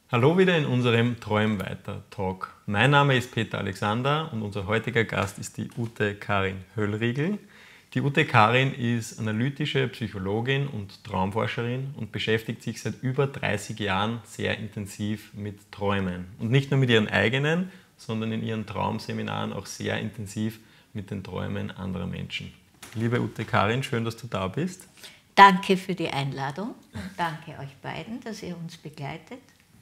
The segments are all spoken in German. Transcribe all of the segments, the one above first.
Hallo wieder in unserem Träum weiter Talk. Mein Name ist Peter Alexander und unser heutiger Gast ist die Ute Karin Höllriegel. Die Ute Karin ist analytische Psychologin und Traumforscherin und beschäftigt sich seit über 30 Jahren sehr intensiv mit Träumen. Und nicht nur mit ihren eigenen, sondern in ihren Traumseminaren auch sehr intensiv mit den Träumen anderer Menschen. Liebe Ute Karin, schön, dass du da bist. Danke für die Einladung und danke euch beiden, dass ihr uns begleitet.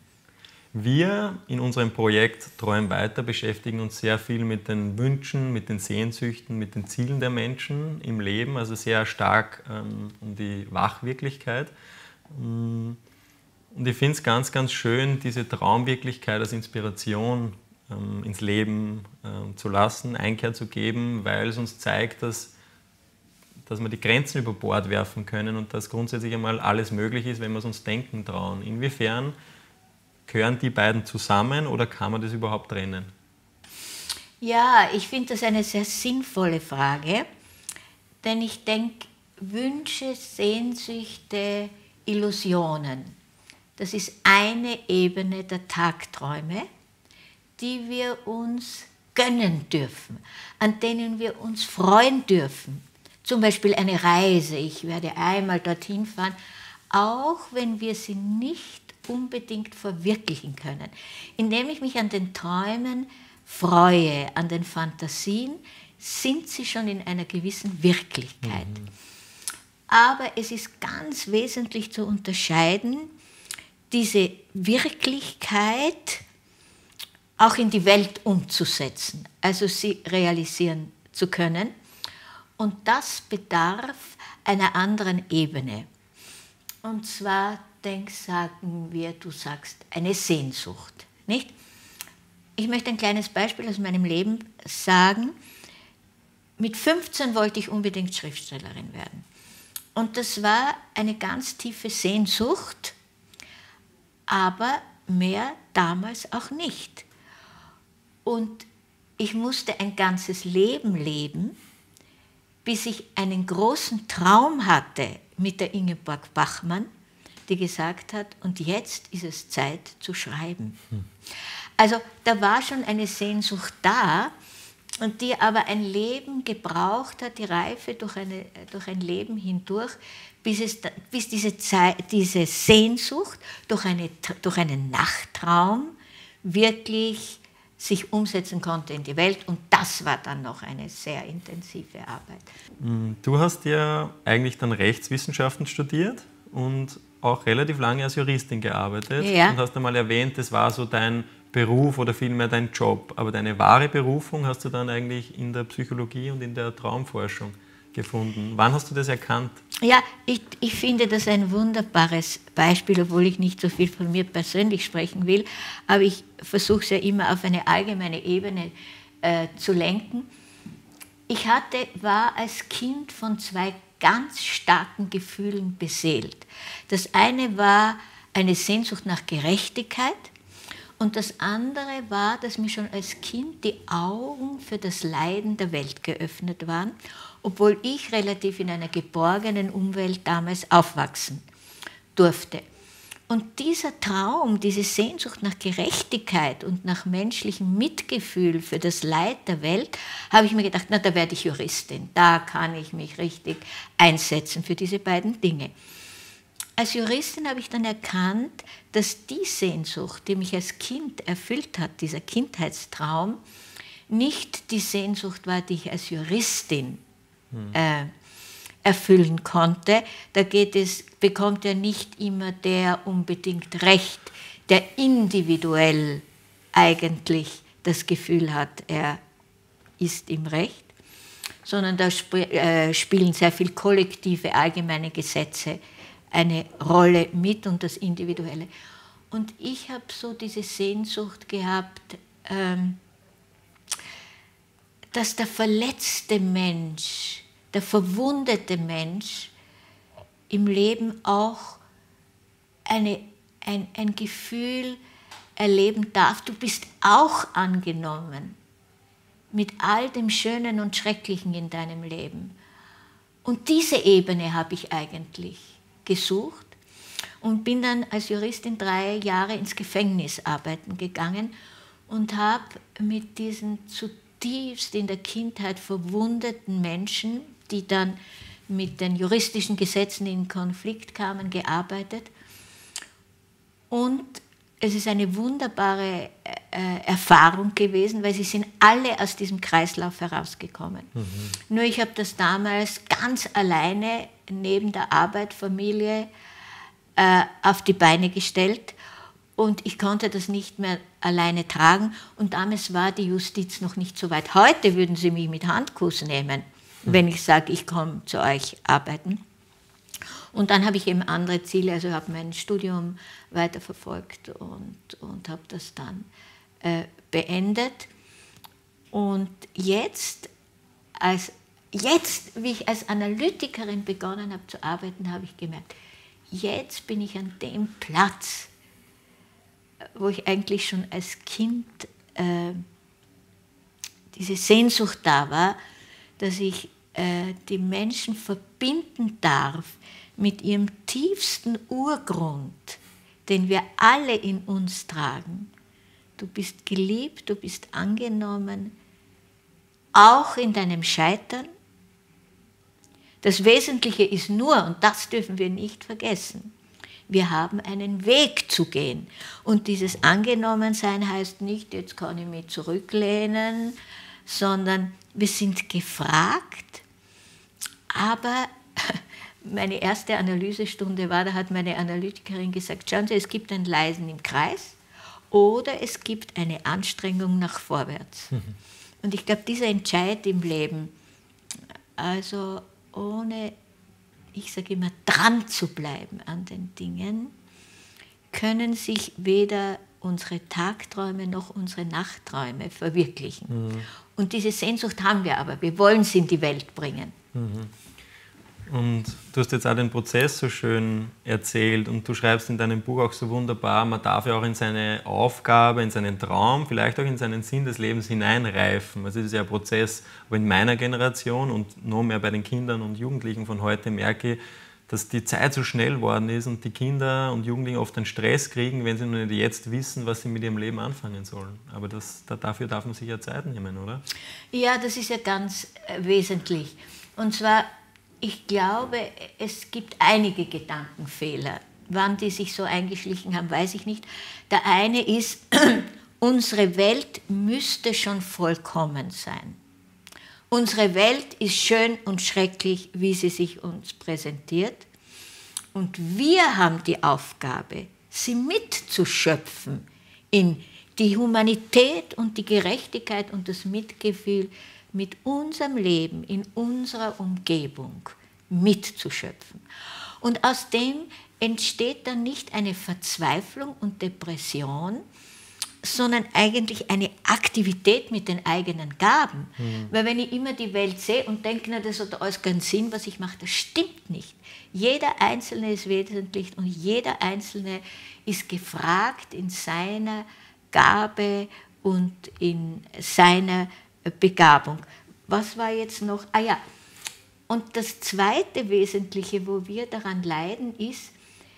Wir in unserem Projekt Träum weiter beschäftigen uns sehr viel mit den Wünschen, mit den Sehnsüchten, mit den Zielen der Menschen im Leben, also sehr stark um die Wachwirklichkeit. Und ich finde es ganz, ganz schön, diese Traumwirklichkeit als Inspiration ins Leben zu lassen, Einkehr zu geben, weil es uns zeigt, dass wir die Grenzen über Bord werfen können und dass grundsätzlich einmal alles möglich ist, wenn wir es uns denken trauen. Inwiefern gehören die beiden zusammen oder kann man das überhaupt trennen? Ja, ich finde das eine sehr sinnvolle Frage, denn ich denke, Wünsche, Sehnsüchte, Illusionen, das ist eine Ebene der Tagträume, die wir uns gönnen dürfen, an denen wir uns freuen dürfen. Zum Beispiel eine Reise, ich werde einmal dorthin fahren, auch wenn wir sie nicht unbedingt verwirklichen können. Indem ich mich an den Träumen freue, an den Fantasien, sind sie schon in einer gewissen Wirklichkeit. Aber es ist ganz wesentlich zu unterscheiden, diese Wirklichkeit auch in die Welt umzusetzen, also sie realisieren zu können. Und das bedarf einer anderen Ebene. Und zwar, sagen wir, du sagst, eine Sehnsucht, nicht? Ich möchte ein kleines Beispiel aus meinem Leben sagen. Mit 15 wollte ich unbedingt Schriftstellerin werden. Und das war eine ganz tiefe Sehnsucht, aber mehr damals auch nicht. Und ich musste ein ganzes Leben leben, bis ich einen großen Traum hatte mit der Ingeborg Bachmann, die gesagt hat, und jetzt ist es Zeit zu schreiben. Also da war schon eine Sehnsucht da, und die aber ein Leben gebraucht hat, die Reife durch ein Leben hindurch, bis diese Sehnsucht durch einen Nachttraum wirklich sich umsetzen konnte in die Welt, und das war dann noch eine sehr intensive Arbeit. Du hast ja eigentlich dann Rechtswissenschaften studiert und auch relativ lange als Juristin gearbeitet, ja. Und hast einmal erwähnt, das war so dein Beruf oder vielmehr dein Job, aber deine wahre Berufung hast du dann eigentlich in der Psychologie und in der Traumforschung gefunden. Wann hast du das erkannt? Ja, ich finde das ein wunderbares Beispiel, obwohl ich nicht so viel von mir persönlich sprechen will, aber ich versuche es ja immer auf eine allgemeine Ebene zu lenken. Ich war als Kind von zwei ganz starken Gefühlen beseelt. Das eine war eine Sehnsucht nach Gerechtigkeit und das andere war, dass mir schon als Kind die Augen für das Leiden der Welt geöffnet waren, obwohl ich relativ in einer geborgenen Umwelt damals aufwachsen durfte. Und dieser Traum, diese Sehnsucht nach Gerechtigkeit und nach menschlichem Mitgefühl für das Leid der Welt, habe ich mir gedacht, na, da werde ich Juristin, da kann ich mich richtig einsetzen für diese beiden Dinge. Als Juristin habe ich dann erkannt, dass die Sehnsucht, die mich als Kind erfüllt hat, dieser Kindheitstraum, nicht die Sehnsucht war, die ich als Juristin erfüllen konnte. Da bekommt ja nicht immer der unbedingt Recht, der individuell eigentlich das Gefühl hat, er ist im Recht, sondern da spielen sehr viel kollektive, allgemeine Gesetze eine Rolle mit und das Individuelle. Und ich habe so diese Sehnsucht gehabt, dass der verletzte Mensch, der verwundete Mensch im Leben auch ein Gefühl erleben darf, du bist auch angenommen mit all dem Schönen und Schrecklichen in deinem Leben. Und diese Ebene habe ich eigentlich gesucht. und bin dann als Juristin 3 Jahre ins Gefängnis arbeiten gegangen und habe mit diesen zutiefst in der Kindheit verwundeten Menschen, die dann mit den juristischen Gesetzen in Konflikt kamen, gearbeitet. Und es ist eine wunderbare Erfahrung gewesen, weil sie sind alle aus diesem Kreislauf herausgekommen. Nur ich habe das damals ganz alleine neben der Arbeit, Familie auf die Beine gestellt und ich konnte das nicht mehr alleine tragen und damals war die Justiz noch nicht so weit. Heute würden sie mich mit Handkuss nehmen, wenn ich sage, ich komme zu euch arbeiten. Und dann habe ich eben andere Ziele, also habe mein Studium weiterverfolgt und habe das dann beendet. Und jetzt, wie ich als Analytikerin begonnen habe zu arbeiten, habe ich gemerkt, jetzt bin ich an dem Platz, wo ich eigentlich schon als Kind diese Sehnsucht da war, dass ich die Menschen verbinden darf mit ihrem tiefsten Urgrund, den wir alle in uns tragen. Du bist geliebt, du bist angenommen, auch in deinem Scheitern. Das Wesentliche ist nur, und das dürfen wir nicht vergessen, wir haben einen Weg zu gehen. Und dieses Angenommensein heißt nicht, jetzt kann ich mich zurücklehnen, sondern wir sind gefragt, aber meine erste Analysestunde war, da hat meine Analytikerin gesagt, schauen Sie, es gibt ein Leisen im Kreis oder es gibt eine Anstrengung nach vorwärts. Und ich glaube, dieser Entscheid im Leben, also ohne, ich sage immer, dran zu bleiben an den Dingen, können sich weder unsere Tagträume noch unsere Nachtträume verwirklichen. Und diese Sehnsucht haben wir aber, wir wollen sie in die Welt bringen. Und du hast jetzt auch den Prozess so schön erzählt und du schreibst in deinem Buch auch so wunderbar, man darf ja auch in seine Aufgabe, in seinen Traum, vielleicht auch in seinen Sinn des Lebens hineinreifen. Also es ist ja ein Prozess, aber in meiner Generation und noch mehr bei den Kindern und Jugendlichen von heute merke ich, dass die Zeit so schnell geworden ist und die Kinder und Jugendlichen oft einen Stress kriegen, wenn sie noch nicht jetzt wissen, was sie mit ihrem Leben anfangen sollen. Aber dafür darf man sich ja Zeit nehmen, oder? Ja, das ist ja ganz wesentlich. Und zwar, ich glaube, es gibt einige Gedankenfehler. Wann die sich so eingeschlichen haben, weiß ich nicht. Der eine ist, unsere Welt müsste schon vollkommen sein. Unsere Welt ist schön und schrecklich, wie sie sich uns präsentiert. Und wir haben die Aufgabe, sie mitzuschöpfen in die Humanität und die Gerechtigkeit und das Mitgefühl mit unserem Leben, in unserer Umgebung mitzuschöpfen. Und aus dem entsteht dann nicht eine Verzweiflung und Depression, sondern eigentlich eine Aktivität mit den eigenen Gaben. Weil wenn ich immer die Welt sehe und denke, na, das hat alles keinen Sinn, was ich mache, das stimmt nicht. Jeder Einzelne ist wesentlich und jeder Einzelne ist gefragt in seiner Gabe und in seiner Begabung. Was war jetzt noch? Ah ja, und das zweite Wesentliche, wo wir daran leiden, ist,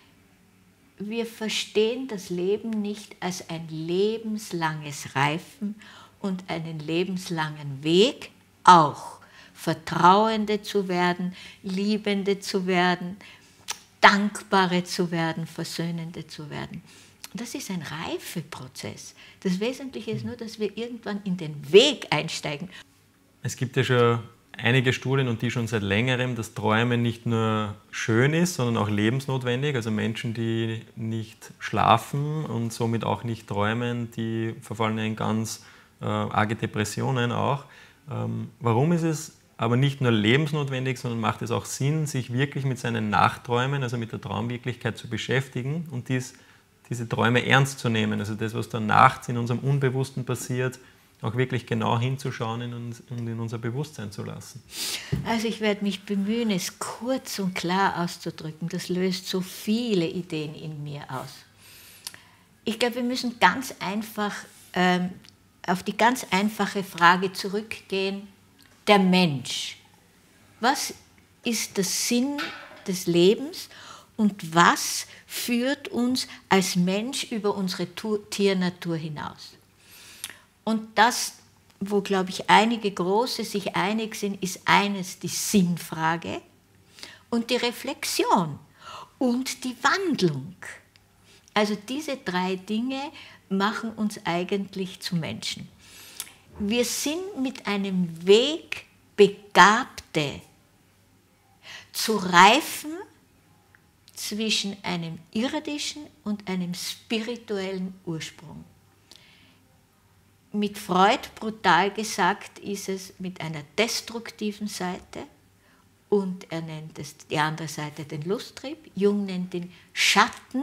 wir verstehen das Leben nicht als ein lebenslanges Reifen und einen lebenslangen Weg, auch Vertrauende zu werden, Liebende zu werden, Dankbare zu werden, Versöhnende zu werden. Das ist ein Reifeprozess. Das Wesentliche ist nur, dass wir irgendwann in den Weg einsteigen. Es gibt ja schon einige Studien und die schon seit längerem, dass Träumen nicht nur schön ist, sondern auch lebensnotwendig. Also Menschen, die nicht schlafen und somit auch nicht träumen, die verfallen in ganz arge Depressionen auch. Warum ist es aber nicht nur lebensnotwendig, sondern macht es auch Sinn, sich wirklich mit seinen Nachträumen, also mit der Traumwirklichkeit zu beschäftigen und diese Träume ernst zu nehmen, also das, was dann nachts in unserem Unbewussten passiert, auch wirklich genau hinzuschauen und in unser Bewusstsein zu lassen. Also ich werde mich bemühen, es kurz und klar auszudrücken. Das löst so viele Ideen in mir aus. Ich glaube, wir müssen ganz einfach auf die ganz einfache Frage zurückgehen, der Mensch. Was ist der Sinn des Lebens und was führt uns als Mensch über unsere Tiernatur hinaus. Und das, wo, glaube ich, einige Große sich einig sind, ist eines die Sinnfrage und die Reflexion und die Wandlung. Also diese 3 Dinge machen uns eigentlich zu Menschen. Wir sind mit einem Weg Begabte, zu reifen zwischen einem irdischen und einem spirituellen Ursprung. Mit Freud brutal gesagt ist es mit einer destruktiven Seite und er nennt es die andere Seite den Lusttrieb. Jung nennt ihn Schatten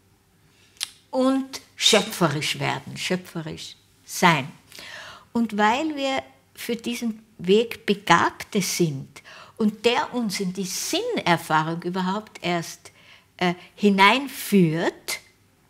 und schöpferisch werden, schöpferisch sein. Und weil wir für diesen Weg Begabte sind und der uns in die Sinnerfahrung überhaupt erst hineinführt,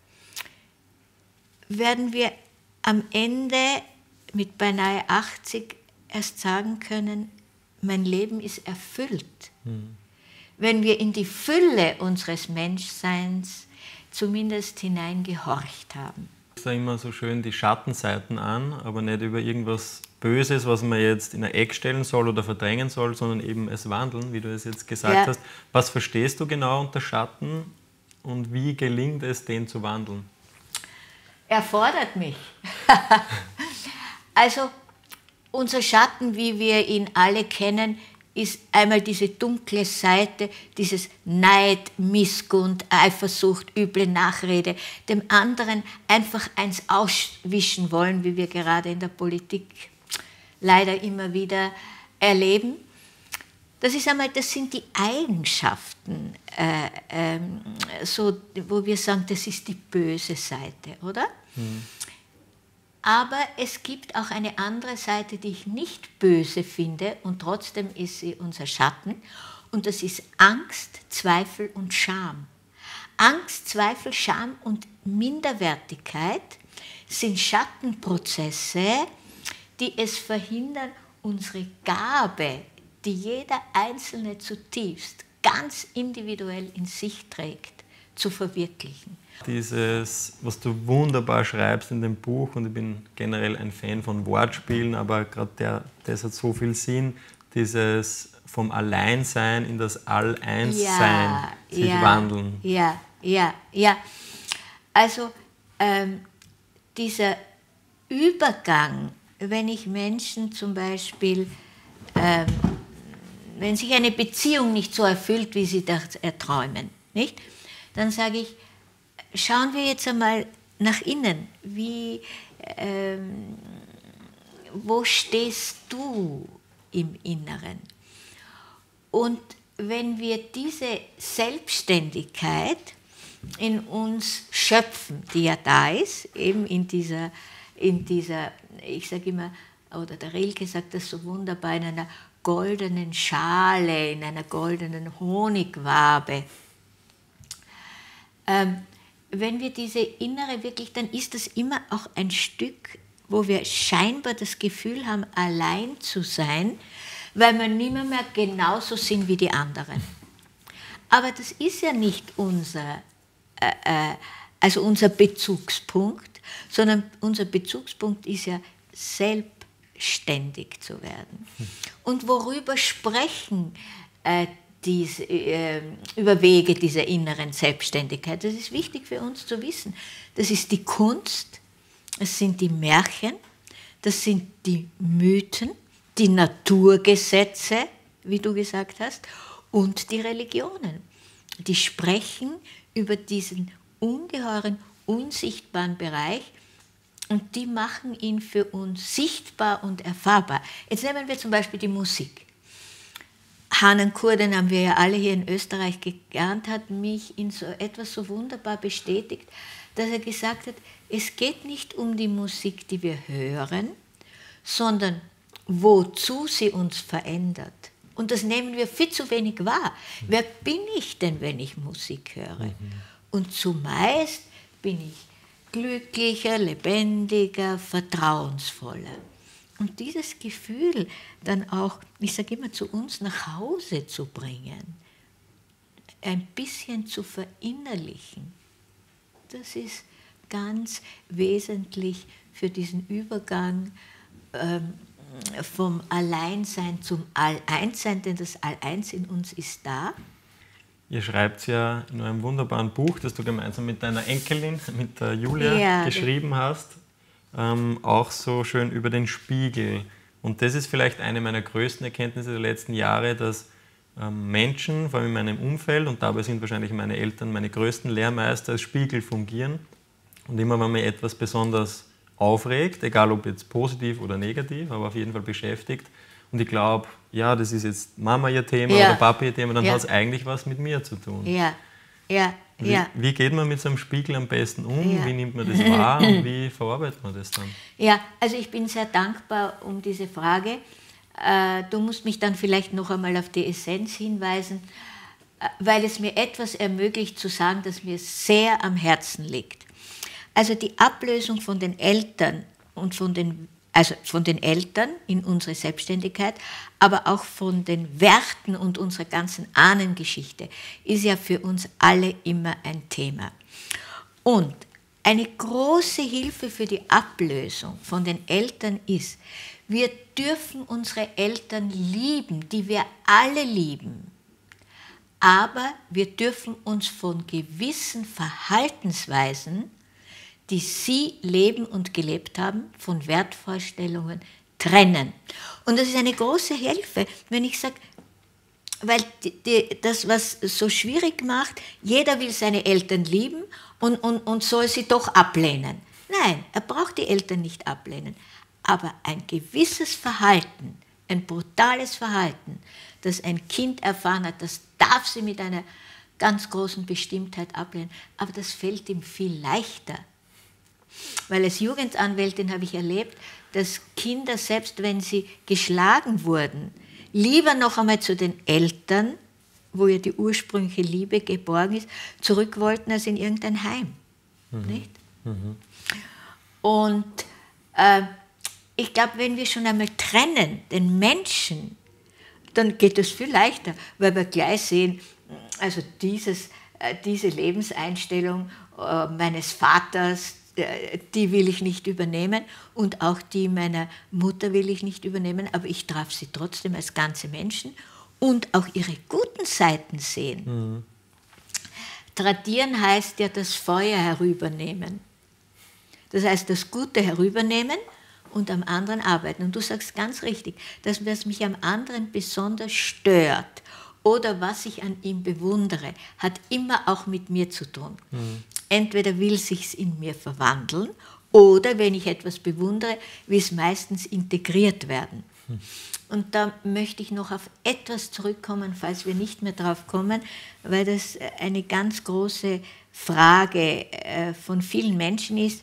werden wir am Ende mit beinahe 80 erst sagen können, mein Leben ist erfüllt. Wenn wir in die Fülle unseres Menschseins zumindest hineingehorcht haben. Ich sage immer so schön die Schattenseiten an, aber nicht über irgendwas Böses, was man jetzt in ein Eck stellen soll oder verdrängen soll, sondern eben es wandeln, wie du es jetzt gesagt hast. Was verstehst du genau unter Schatten und wie gelingt es, den zu wandeln? Er fordert mich. Also unser Schatten, wie wir ihn alle kennen, ist einmal diese dunkle Seite, dieses Neid, Missgunst, Eifersucht, üble Nachrede, dem anderen einfach eins auswischen wollen, wie wir gerade in der Politik leider immer wieder erleben. Das sind die Eigenschaften, so, wo wir sagen, das ist die böse Seite, oder? Aber es gibt auch eine andere Seite, die ich nicht böse finde und trotzdem ist sie unser Schatten und das ist Angst, Zweifel und Scham. Angst, Zweifel, Scham und Minderwertigkeit sind Schattenprozesse, die es verhindern, unsere Gabe, die jeder Einzelne zutiefst, ganz individuell in sich trägt, zu verwirklichen. Dieses, was du wunderbar schreibst in dem Buch, und ich bin generell ein Fan von Wortspielen, aber gerade das hat so viel Sinn, dieses vom Alleinsein in das All-Eins-Sein sich wandeln. Ja. Also dieser Übergang, wenn ich Menschen zum Beispiel, wenn sich eine Beziehung nicht so erfüllt, wie sie das erträumen, nicht? Dann sage ich, schauen wir jetzt einmal nach innen. Wo stehst du im Inneren? Und wenn wir diese Selbstständigkeit in uns schöpfen, die ja da ist, eben in dieser ich sage immer, oder der Rilke sagt das so wunderbar, in einer goldenen Schale, in einer goldenen Honigwabe. Wenn wir diese innere wirklich, dann ist das immer auch ein Stück, wo wir scheinbar das Gefühl haben, allein zu sein, weil wir nicht mehr genauso sind wie die anderen. Aber das ist ja nicht unser Bezugspunkt, sondern unser Bezugspunkt ist ja selbstständig zu werden. Und worüber sprechen über Wege dieser inneren Selbstständigkeit? Das ist wichtig für uns zu wissen. Das ist die Kunst, das sind die Märchen, das sind die Mythen, die Naturgesetze, wie du gesagt hast, und die Religionen. Die sprechen über diesen ungeheuren, unsichtbaren Bereich und die machen ihn für uns sichtbar und erfahrbar. Jetzt nehmen wir zum Beispiel die Musik. Hanan Kur, den haben wir ja alle hier in Österreich gelernt, hat mich in so etwas so wunderbar bestätigt, dass er gesagt hat, es geht nicht um die Musik, die wir hören, sondern wozu sie uns verändert. Und das nehmen wir viel zu wenig wahr. Wer bin ich denn, wenn ich Musik höre? Und zumeist bin ich glücklicher, lebendiger, vertrauensvoller. Und dieses Gefühl dann auch, ich sage immer, zu uns nach Hause zu bringen, ein bisschen zu verinnerlichen. Das ist ganz wesentlich für diesen Übergang vom Alleinsein zum All-Eins-Sein, denn das All-Eins in uns ist da. Ihr schreibt ja in einem wunderbaren Buch, das du gemeinsam mit deiner Enkelin, mit der Julia, geschrieben hast, auch so schön über den Spiegel. Und das ist vielleicht eine meiner größten Erkenntnisse der letzten Jahre, dass Menschen, vor allem in meinem Umfeld, und dabei sind wahrscheinlich meine Eltern meine größten Lehrmeister, als Spiegel fungieren. Und immer wenn mich etwas besonders aufregt, egal ob jetzt positiv oder negativ, aber auf jeden Fall beschäftigt, und ich glaube, ja, das ist jetzt Mama ihr Thema oder Papa ihr Thema, dann hat es eigentlich was mit mir zu tun. Wie geht man mit so einem Spiegel am besten um? Wie nimmt man das wahr und wie verarbeitet man das dann? Ja, also ich bin sehr dankbar um diese Frage. Du musst mich dann vielleicht noch einmal auf die Essenz hinweisen, weil es mir etwas ermöglicht zu sagen, das mir sehr am Herzen liegt. Also die Ablösung von den Eltern und von den Eltern in unsere Selbstständigkeit, aber auch von den Werten und unserer ganzen Ahnengeschichte ist ja für uns alle immer ein Thema. Und eine große Hilfe für die Ablösung von den Eltern ist, wir dürfen unsere Eltern lieben, die wir alle lieben, aber wir dürfen uns von gewissen Verhaltensweisen, die sie leben und gelebt haben, von Wertvorstellungen trennen. Und das ist eine große Hilfe, wenn ich sage, weil das, was so schwierig macht, jeder will seine Eltern lieben und soll sie doch ablehnen. Nein, er braucht die Eltern nicht ablehnen. Aber ein gewisses Verhalten, ein brutales Verhalten, das ein Kind erfahren hat, das darf sie mit einer ganz großen Bestimmtheit ablehnen. Aber das fällt ihm viel leichter. Weil als Jugendanwältin habe ich erlebt, dass Kinder, selbst wenn sie geschlagen wurden, lieber noch einmal zu den Eltern, wo ja die ursprüngliche Liebe geborgen ist, zurück wollten als in irgendein Heim. Nicht? Und ich glaube, wenn wir schon einmal trennen, den Menschen, dann geht es viel leichter, weil wir gleich sehen, also diese Lebenseinstellung meines Vaters, die will ich nicht übernehmen und auch die meiner Mutter will ich nicht übernehmen, aber ich darf sie trotzdem als ganze Menschen und auch ihre guten Seiten sehen. Tradieren heißt ja das Feuer herübernehmen. Das heißt, das Gute herübernehmen und am anderen arbeiten. Und du sagst ganz richtig, dass was mich am anderen besonders stört oder was ich an ihm bewundere, hat immer auch mit mir zu tun. Entweder will sich's in mir verwandeln oder, wenn ich etwas bewundere, will es meistens integriert werden. Und da möchte ich noch auf etwas zurückkommen, falls wir nicht mehr drauf kommen, weil das eine ganz große Frage von vielen Menschen ist.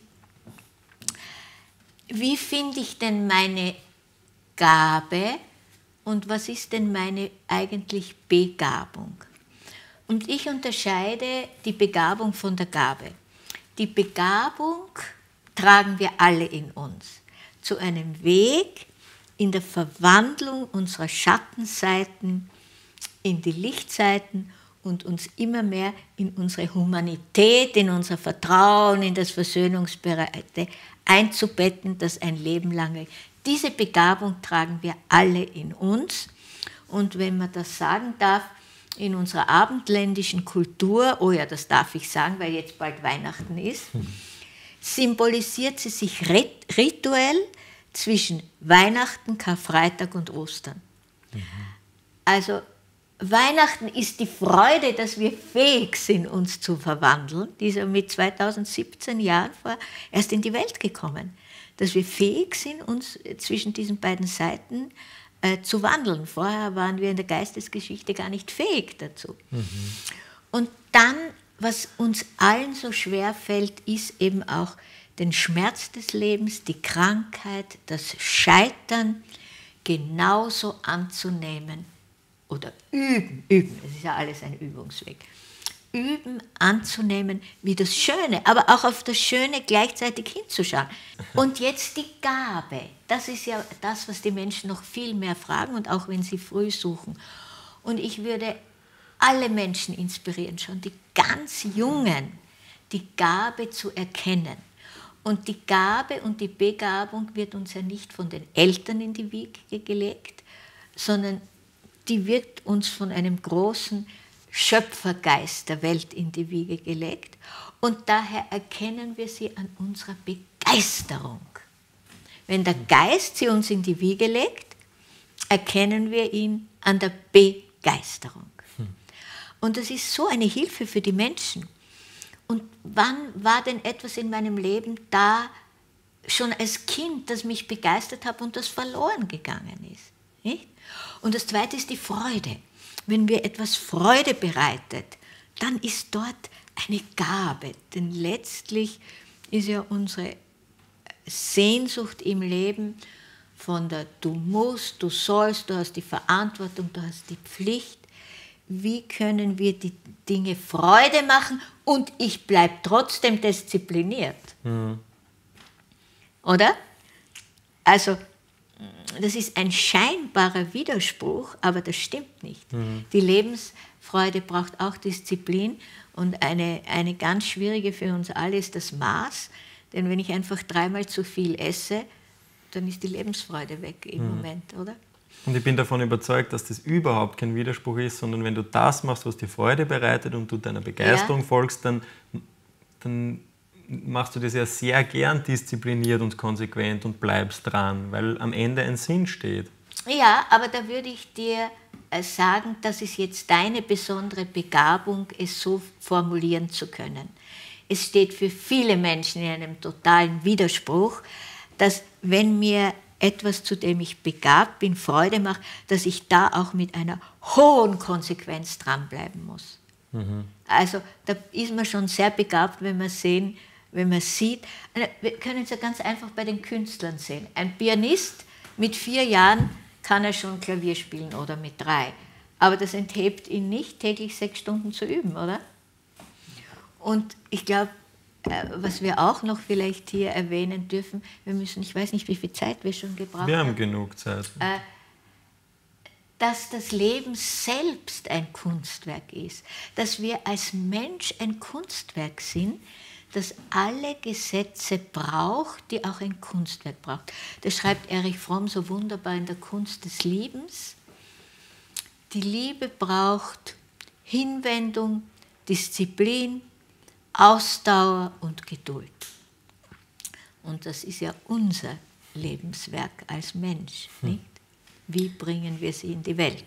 Wie finde ich denn meine Gabe und was ist denn meine eigentlich Begabung? Und ich unterscheide die Begabung von der Gabe. Die Begabung tragen wir alle in uns zu einem Weg in der Verwandlung unserer Schattenseiten in die Lichtseiten und uns immer mehr in unsere Humanität, in unser Vertrauen, in das Versöhnungsbereite einzubetten, das ein Leben lang. Diese Begabung tragen wir alle in uns. Und wenn man das sagen darf, in unserer abendländischen Kultur, oh ja, das darf ich sagen, weil jetzt bald Weihnachten ist, symbolisiert sie sich rituell zwischen Weihnachten, Karfreitag und Ostern. Also Weihnachten ist die Freude, dass wir fähig sind, uns zu verwandeln. Die ist ja mit 2017 Jahren erst in die Welt gekommen. Dass wir fähig sind, uns zwischen diesen beiden Seiten zu wandeln. Vorher waren wir in der Geistesgeschichte gar nicht fähig dazu. Und dann, was uns allen so schwer fällt, ist eben auch den Schmerz des Lebens, die Krankheit, das Scheitern genauso anzunehmen oder üben, es ist ja alles ein Übungsweg, üben, anzunehmen wie das Schöne, aber auch auf das Schöne gleichzeitig hinzuschauen. Und jetzt die Gabe, das ist ja das, was die Menschen noch viel mehr fragen und auch wenn sie früh suchen. Und ich würde alle Menschen inspirieren, schon die ganz Jungen, die Gabe zu erkennen. Und die Gabe und die Begabung wird uns ja nicht von den Eltern in die Wiege gelegt, sondern die wird uns von einem großen Schöpfergeist der Welt in die Wiege gelegt. Und daher erkennen wir sie an unserer Begeisterung. Wenn der Geist sie uns in die Wiege legt, erkennen wir ihn an der Begeisterung. Und das ist so eine Hilfe für die Menschen. Und wann war denn etwas in meinem Leben da, schon als Kind, das mich begeistert hat und das verloren gegangen ist? Nicht? Und das Zweite ist die Freude. Wenn mir etwas Freude bereitet, dann ist dort eine Gabe. Denn letztlich ist ja unsere Sehnsucht im Leben von der du musst, du sollst, du hast die Verantwortung, du hast die Pflicht. Wie können wir die Dinge Freude machen und ich bleibe trotzdem diszipliniert? Oder? Also, das ist ein scheinbarer Widerspruch, aber das stimmt nicht. Die Lebensfreude braucht auch Disziplin und eine ganz schwierige für uns alle ist das Maß, denn wenn ich einfach 3-mal zu viel esse, dann ist die Lebensfreude weg im Moment, oder? Und ich bin davon überzeugt, dass das überhaupt kein Widerspruch ist, sondern wenn du das machst, was dir Freude bereitet und du deiner Begeisterung folgst, dann machst du das ja sehr gern diszipliniert und konsequent und bleibst dran, weil am Ende ein Sinn steht. Ja, aber da würde ich dir sagen, das ist jetzt deine besondere Begabung, es so formulieren zu können. Es steht für viele Menschen in einem totalen Widerspruch, dass wenn mir etwas, zu dem ich begabt bin, Freude macht, dass ich da auch mit einer hohen Konsequenz dranbleiben muss. Also da ist man schon sehr begabt, wenn man sieht, wir können es ja ganz einfach bei den Künstlern sehen. Ein Pianist mit 4 Jahren kann er schon Klavier spielen oder mit 3. Aber das enthebt ihn nicht, täglich 6 Stunden zu üben, oder? Und ich glaube, was wir auch noch vielleicht hier erwähnen dürfen, wir müssen, ich weiß nicht, wie viel Zeit wir schon gebraucht haben. Wir haben genug Zeit. Dass das Leben selbst ein Kunstwerk ist, dass wir als Mensch ein Kunstwerk sind, das alle Gesetze braucht, die auch ein Kunstwerk braucht. Das schreibt Erich Fromm so wunderbar in der Kunst des Liebens. Die Liebe braucht Hinwendung, Disziplin, Ausdauer und Geduld. Und das ist ja unser Lebenswerk als Mensch, nicht? Wie bringen wir sie in die Welt?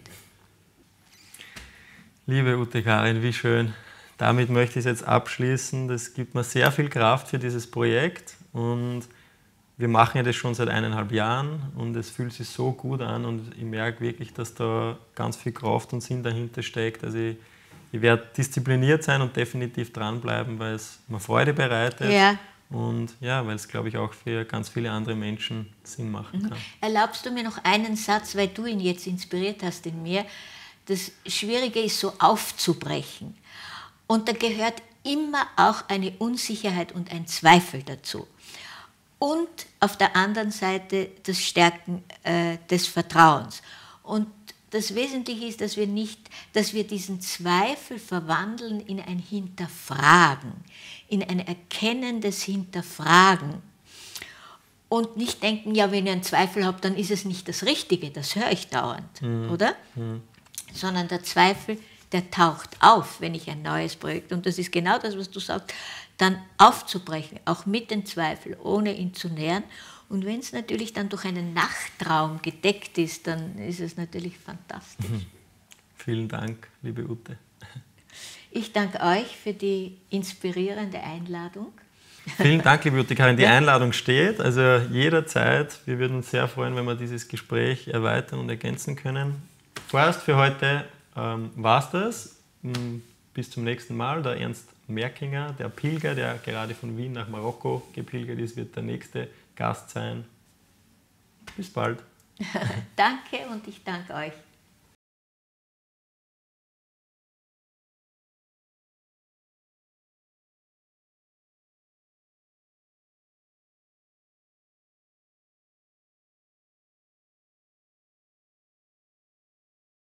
Liebe Ute Karin, wie schön. Damit möchte ich es jetzt abschließen. Das gibt mir sehr viel Kraft für dieses Projekt und wir machen ja das schon seit 1,5 Jahren und es fühlt sich so gut an und ich merke wirklich, dass da ganz viel Kraft und Sinn dahinter steckt. Also ich werde diszipliniert sein und definitiv dranbleiben, weil es mir Freude bereitet. Ja. Und ja, weil es, glaube ich, auch für ganz viele andere Menschen Sinn machen kann. Erlaubst du mir noch einen Satz, weil du ihn jetzt inspiriert hast in mir? Das Schwierige ist so aufzubrechen. Und da gehört immer auch eine Unsicherheit und ein Zweifel dazu. Und auf der anderen Seite das Stärken des Vertrauens. Und das Wesentliche ist, dass wir diesen Zweifel verwandeln in ein Hinterfragen, in ein erkennendes Hinterfragen. Und nicht denken, ja, wenn ich einen Zweifel habe, dann ist es nicht das Richtige, das höre ich dauernd, oder? Sondern der Zweifel, der taucht auf, wenn ich ein neues Projekt, und das ist genau das, was du sagst, dann aufzubrechen, auch mit dem Zweifel, ohne ihn zu nähern. Und wenn es natürlich dann durch einen Nachtraum gedeckt ist, dann ist es natürlich fantastisch. Vielen Dank, liebe Ute. Ich danke euch für die inspirierende Einladung. Vielen Dank, liebe Ute Karin. Die Einladung steht, also jederzeit. Wir würden uns sehr freuen, wenn wir dieses Gespräch erweitern und ergänzen können. Vorerst für heute war es das. Bis zum nächsten Mal. Der Ernst Merkinger, der Pilger, der gerade von Wien nach Marokko gepilgert ist, wird der nächste Gast sein. Bis bald. Danke und ich danke euch.